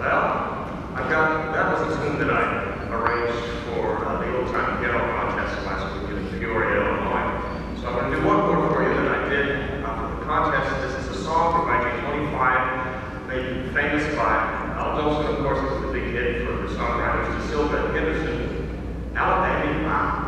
That was a tune that I arranged for the old-time piano contest last week in Peoria, Illinois. So I'm going to do one more for you than I did for the contest. This is a song from 1925, made famous by Al Jolson, of course. It was a big hit for the songwriters to Sylva and Henderson, Alabamy.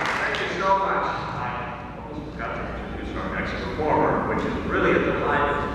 So much. I almost forgot to introduce our next performer, which is really a delight.